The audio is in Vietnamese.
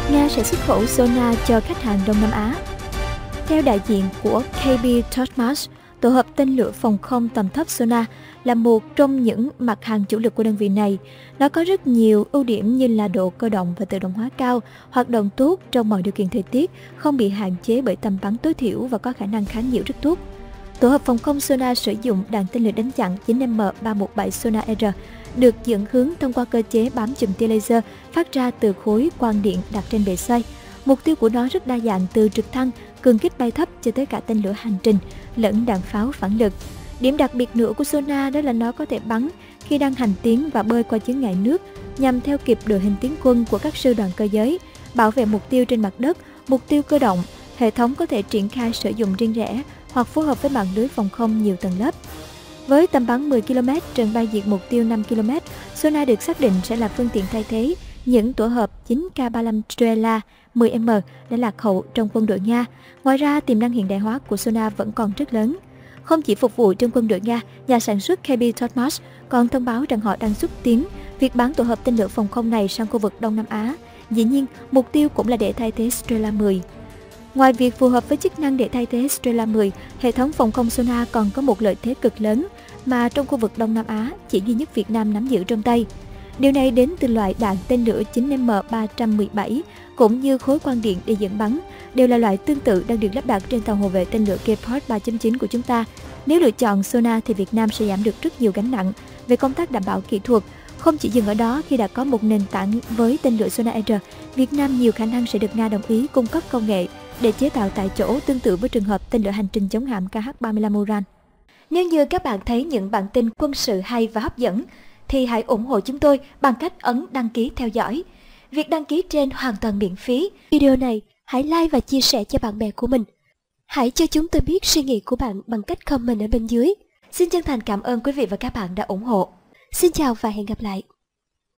Nga sẽ xuất khẩu Sona cho khách hàng Đông Nam Á. Theo đại diện của KB Torchmark, tổ hợp tên lửa phòng không tầm thấp Sona là một trong những mặt hàng chủ lực của đơn vị này. Nó có rất nhiều ưu điểm như là độ cơ động và tự động hóa cao, hoạt động tốt trong mọi điều kiện thời tiết, không bị hạn chế bởi tầm bắn tối thiểu và có khả năng kháng nhiễu rất tốt. Tổ hợp phòng không Sona sử dụng đạn tên lửa đánh chặn 9M317 Sona R, được dẫn hướng thông qua cơ chế bám chùm tia laser phát ra từ khối quang điện đặt trên bệ xoay. Mục tiêu của nó rất đa dạng, từ trực thăng, cường kích bay thấp cho tới cả tên lửa hành trình lẫn đạn pháo phản lực. Điểm đặc biệt nữa của Sona đó là nó có thể bắn khi đang hành tiến và bơi qua chướng ngại nước nhằm theo kịp đội hình tiến quân của các sư đoàn cơ giới, bảo vệ mục tiêu trên mặt đất, mục tiêu cơ động. Hệ thống có thể triển khai sử dụng riêng rẽ hoặc phối hợp với mạng lưới phòng không nhiều tầng lớp. Với tầm bắn 10 km, trận bay diệt mục tiêu 5 km, Sona được xác định sẽ là phương tiện thay thế những tổ hợp 9K35 Strela 10M đã lạc hậu trong quân đội Nga. Ngoài ra, tiềm năng hiện đại hóa của Sona vẫn còn rất lớn. Không chỉ phục vụ trong quân đội Nga, nhà sản xuất KB Torchmark còn thông báo rằng họ đang xúc tiến việc bán tổ hợp tên lửa phòng không này sang khu vực Đông Nam Á. Dĩ nhiên, mục tiêu cũng là để thay thế Strela 10. Ngoài việc phù hợp với chức năng để thay thế Strela 10, hệ thống phòng không Sona còn có một lợi thế cực lớn mà trong khu vực Đông Nam Á chỉ duy nhất Việt Nam nắm giữ trong tay. Điều này đến từ loại đạn tên lửa 9M317 cũng như khối quang điện để dẫn bắn, đều là loại tương tự đang được lắp đặt trên tàu hộ vệ tên lửa Gepard 3.9 của chúng ta. Nếu lựa chọn Sona thì Việt Nam sẽ giảm được rất nhiều gánh nặng về công tác đảm bảo kỹ thuật. Không chỉ dừng ở đó, khi đã có một nền tảng với tên lửa Sona R, Việt Nam nhiều khả năng sẽ được Nga đồng ý cung cấp công nghệ để chế tạo tại chỗ, tương tự với trường hợp tên lửa hành trình chống hạm KH-35 Uran. Nếu như các bạn thấy những bản tin quân sự hay và hấp dẫn, thì hãy ủng hộ chúng tôi bằng cách ấn đăng ký theo dõi. Việc đăng ký trên hoàn toàn miễn phí. Video này hãy like và chia sẻ cho bạn bè của mình. Hãy cho chúng tôi biết suy nghĩ của bạn bằng cách comment ở bên dưới. Xin chân thành cảm ơn quý vị và các bạn đã ủng hộ. Xin chào và hẹn gặp lại.